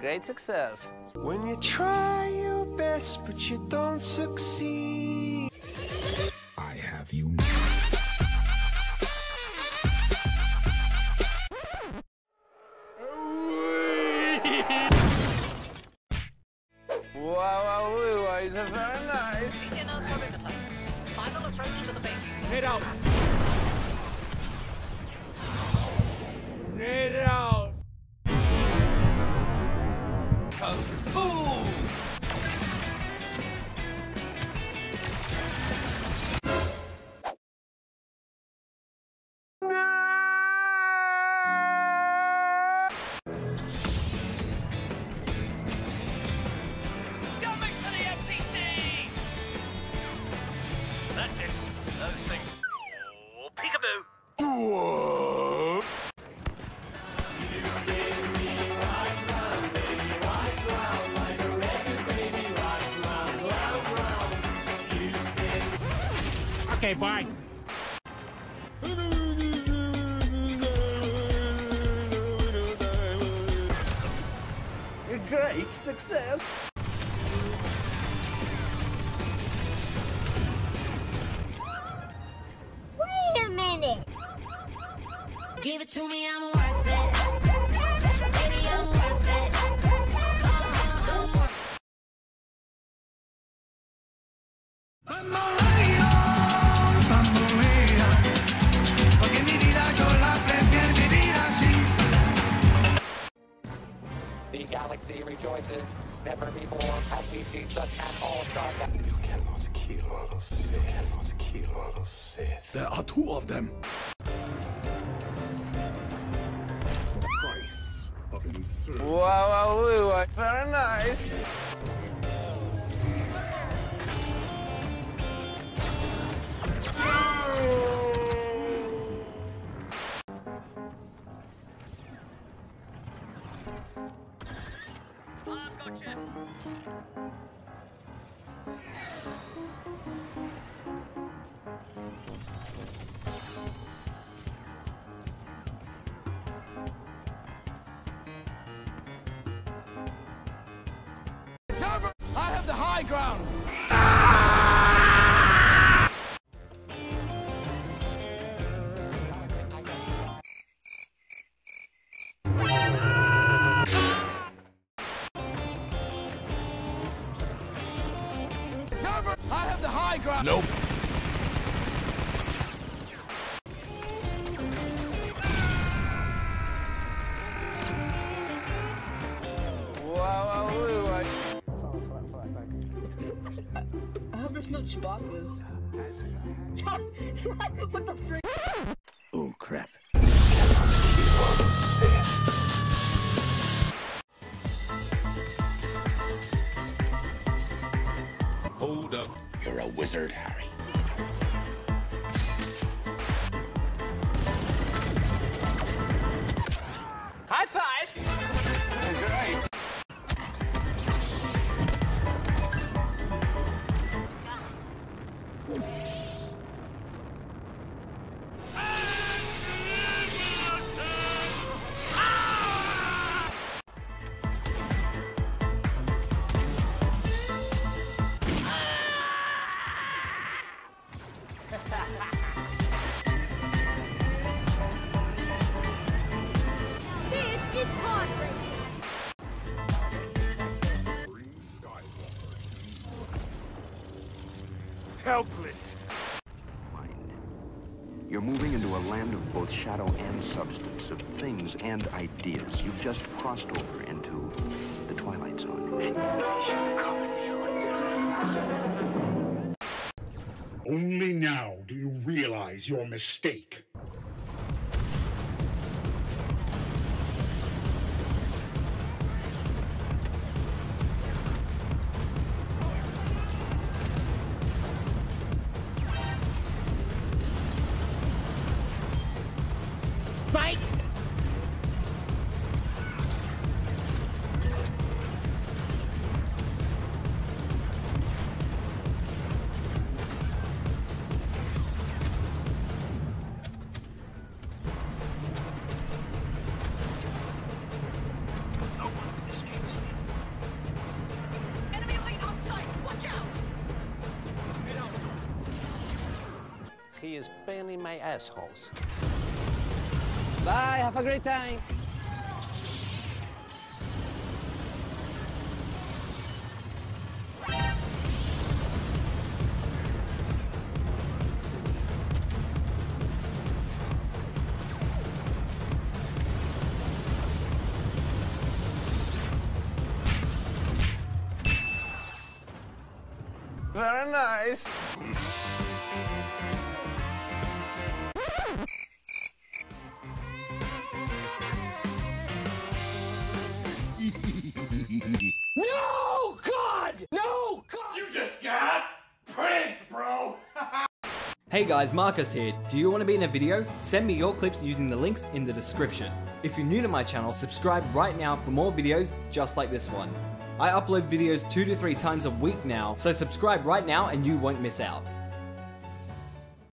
great success. When you try your best, but you don't succeed. I have you now. Wow, is it very nice? Final approach to the base. Grenade out. Grenade out. Kaboom! Coming to the FCC! That's it. Those things. Oh, peekaboo! Okay, bye. A great success. Wait a minute. Give it to me, I'm worth it. Baby, I'm worth it. I'm worth Bamboleo, bambolea, porque mi vida yo la prefiero vivir así. The galaxy rejoices. Never before have we seen such an all-star. You cannot kill a Sith. You cannot kill a Sith. There are two of them. Wow, very nice. I've got you. It's over. I have the high ground. It's over. I have the high ground. Nope. Wow. I hope there's no Chewbacca's. What the frick? Oh, crap. Hold up. You're a wizard, Harry. High five. Great. This is pod racing. Helpless. You're moving into a land of both shadow and substance, of things and ideas. You've just crossed over into the Twilight Zone. Only now do you realize your mistake. Psych! he is barely my assholes. Bye, have a great time. Very nice. No, God! No, God! You just got pranked, bro. Hey guys, Marcus here. Do you want to be in a video? Send me your clips using the links in the description. If you're new to my channel, subscribe right now for more videos just like this one. I upload videos 2 to 3 times a week now, so subscribe right now and you won't miss out.